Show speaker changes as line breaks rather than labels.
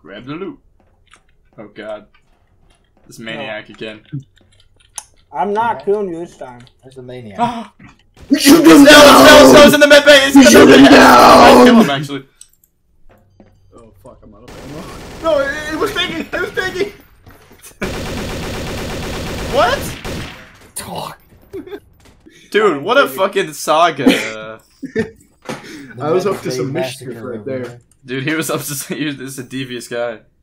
Grab the loot. Oh god. This maniac again.
I'm not killing you this time.
There's the maniac.
Shoot him down! Snow's in the med bay! Shoot him down! I kill him actually.
Oh fuck, I'm out of ammo. No, it was thinking! It was thinking!
What?
Talk.
Dude, what a fucking saga.
I was up to some mischief right there.
Dude, he was up to this is a devious guy.